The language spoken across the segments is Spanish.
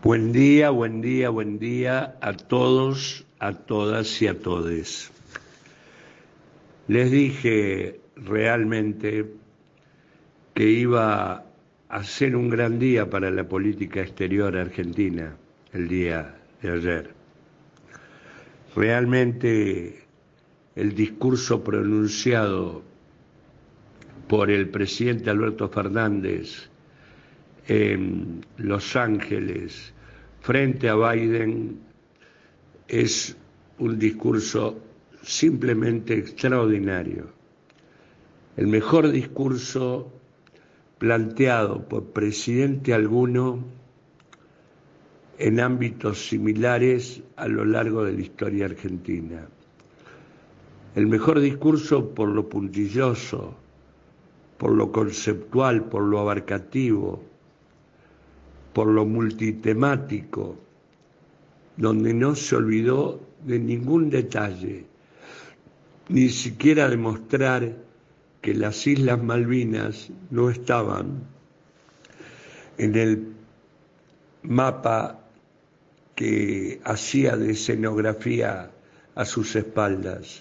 Buen día, buen día, buen día a todos, a todas y a todes. Les dije realmente que iba a ser un gran día para la política exterior argentina el día de ayer. Realmente el discurso pronunciado por el presidente Alberto Fernández en Los Ángeles frente a Biden es un discurso simplemente extraordinario. El mejor discurso planteado por presidente alguno en ámbitos similares a lo largo de la historia argentina. El mejor discurso por lo puntilloso, por lo conceptual, por lo abarcativo, por lo multitemático, donde no se olvidó de ningún detalle, ni siquiera demostrar que las Islas Malvinas no estaban en el mapa que hacía de escenografía a sus espaldas.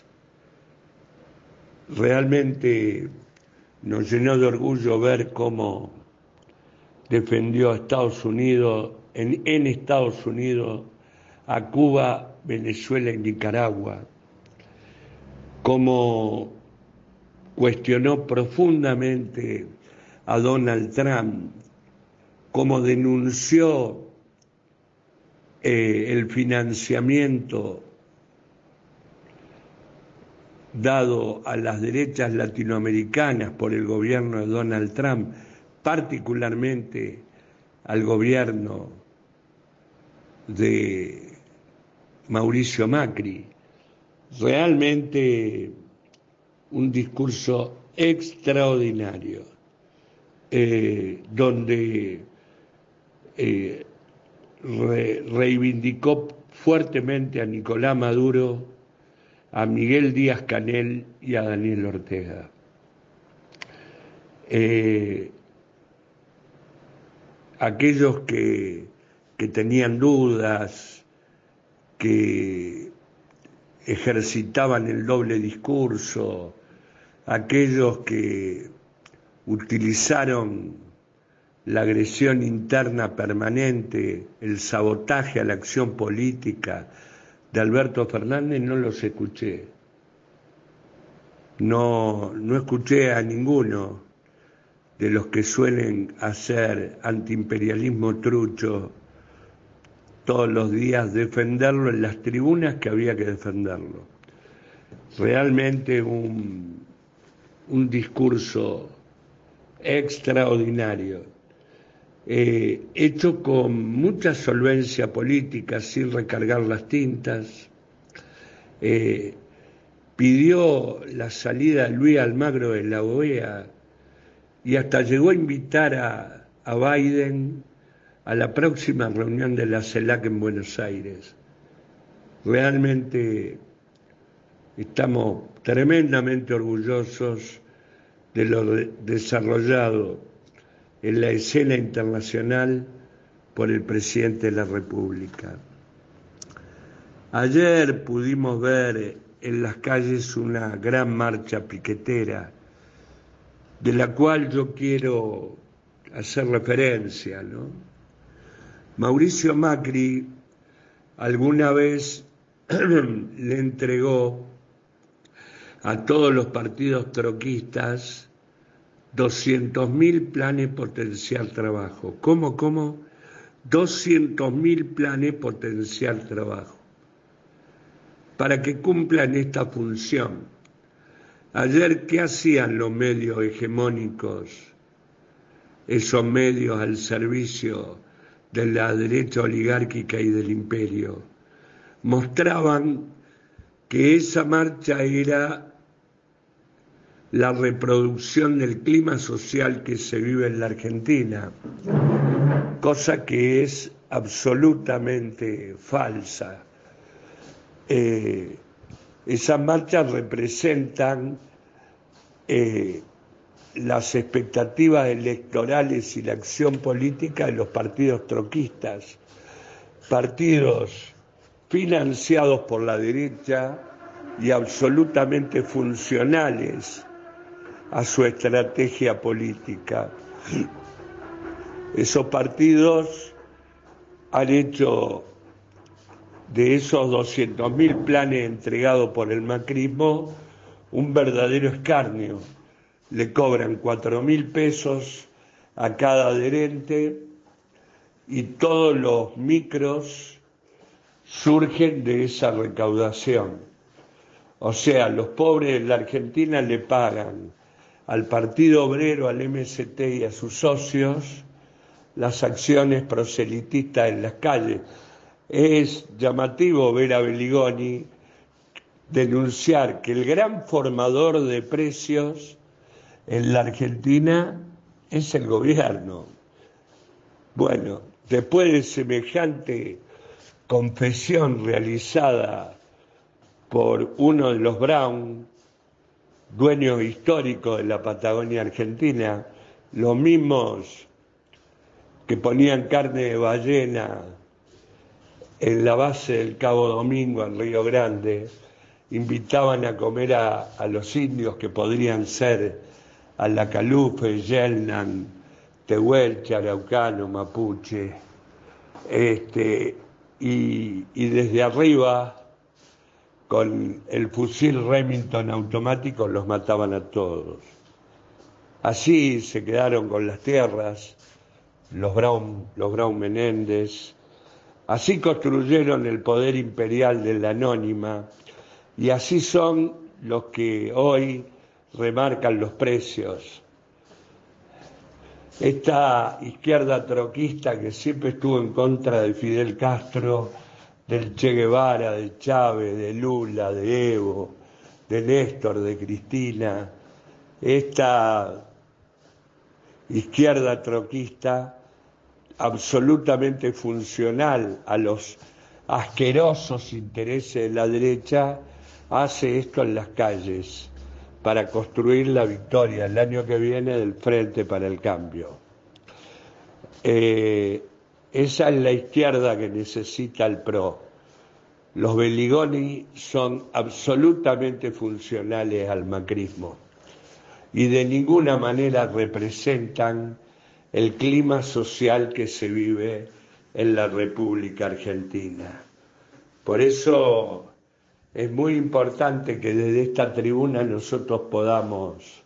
Realmente nos llenó de orgullo ver cómo defendió a Estados Unidos, en Estados Unidos, a Cuba, Venezuela y Nicaragua, cómo cuestionó profundamente a Donald Trump, cómo denunció el financiamiento dado a las derechas latinoamericanas por el gobierno de Donald Trump, particularmente al gobierno de Mauricio Macri. Realmente un discurso extraordinario, donde reivindicó fuertemente a Nicolás Maduro, a Miguel Díaz-Canel y a Daniel Ortega. Aquellos que tenían dudas, que ejercitaban el doble discurso, aquellos que utilizaron la agresión interna permanente, el sabotaje a la acción política de Alberto Fernández, no los escuché. No escuché a ninguno de los que suelen hacer antiimperialismo trucho todos los días defenderlo en las tribunas que había que defenderlo. Realmente un discurso extraordinario, hecho con mucha solvencia política, sin recargar las tintas. Pidió la salida de Luis Almagro de la OEA y hasta llegó a invitar a Biden a la próxima reunión de la CELAC en Buenos Aires. Realmente estamos tremendamente orgullosos de lo desarrollado en la escena internacional por el presidente de la República. Ayer pudimos ver en las calles una gran marcha piquetera, de la cual yo quiero hacer referencia, ¿no? Mauricio Macri alguna vez le entregó a todos los partidos troquistas 200.000 planes potencial trabajo. ¿Cómo? 200.000 planes potencial trabajo, para que cumplan esta función. Ayer, ¿qué hacían los medios hegemónicos? Esos medios al servicio de la derecha oligárquica y del imperio. Mostraban que esa marcha era la reproducción del clima social que se vive en la Argentina, cosa que es absolutamente falsa. Esas marchas representan las expectativas electorales y la acción política de los partidos troquistas, partidos financiados por la derecha y absolutamente funcionales a su estrategia política. Esos partidos han hecho de esos 200.000 planes entregados por el macrismo un verdadero escarnio. Le cobran 4.000 pesos a cada adherente y todos los micros surgen de esa recaudación. O sea, los pobres de la Argentina le pagan al Partido Obrero, al MST y a sus socios las acciones proselitistas en las calles. Es llamativo ver a Beligoni denunciar que el gran formador de precios en la Argentina es el gobierno. Bueno, después de semejante confesión realizada por uno de los Brown, dueños históricos de la Patagonia Argentina, los mismos que ponían carne de ballena en la base del Cabo Domingo, en Río Grande, invitaban a comer a los indios que podrían ser Alacalufe, Yelnan, Tehuelche, Araucano, Mapuche, y desde arriba, con el fusil Remington automático, los mataban a todos. Así se quedaron con las tierras los Brown Menéndez, así construyeron el poder imperial de la anónima, y así son los que hoy remarcan los precios. Esta izquierda troquista que siempre estuvo en contra de Fidel Castro, del Che Guevara, de Chávez, de Lula, de Evo, de Néstor, de Cristina, esta izquierda troquista absolutamente funcional a los asquerosos intereses de la derecha, hace esto en las calles para construir la victoria el año que viene del Frente para el Cambio. Esa es la izquierda que necesita el PRO. Los Beligoni son absolutamente funcionales al macrismo y de ninguna manera representan el clima social que se vive en la República Argentina. Por eso es muy importante que desde esta tribuna nosotros podamos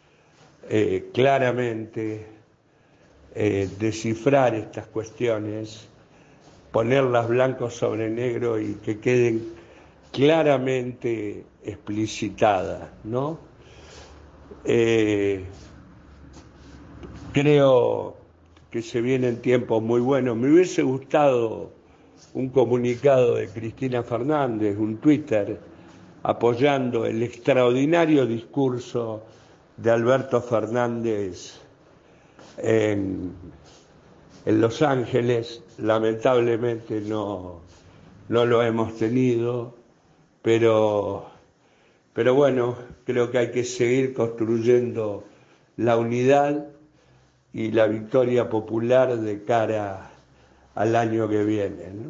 claramente descifrar estas cuestiones, ponerlas blanco sobre negro y que queden claramente explicitadas, ¿no? Creo que se vienen tiempos muy buenos. Me hubiese gustado un comunicado de Cristina Fernández, un Twitter, apoyando el extraordinario discurso de Alberto Fernández en Los Ángeles. Lamentablemente no lo hemos tenido, pero bueno, creo que hay que seguir construyendo la unidad y la victoria popular de cara al año que viene, ¿no?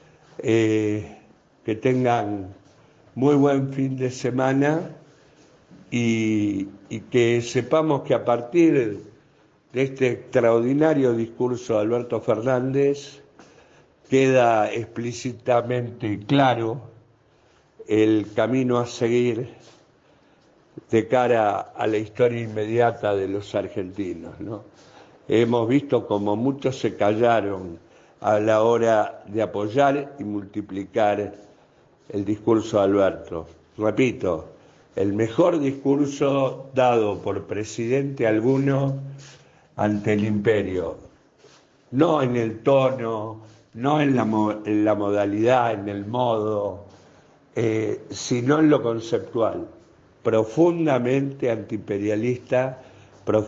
Que tengan muy buen fin de semana y que sepamos que a partir de este extraordinario discurso de Alberto Fernández queda explícitamente claro el camino a seguir de cara a la historia inmediata de los argentinos, ¿no? Hemos visto como muchos se callaron a la hora de apoyar y multiplicar el discurso de Alberto. Repito, el mejor discurso dado por presidente alguno ante el imperio, no en el tono, no en la modalidad, en el modo, sino en lo conceptual, profundamente antiimperialista,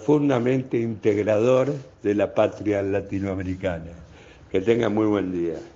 profundamente integrador de la patria latinoamericana. Que tengan muy buen día.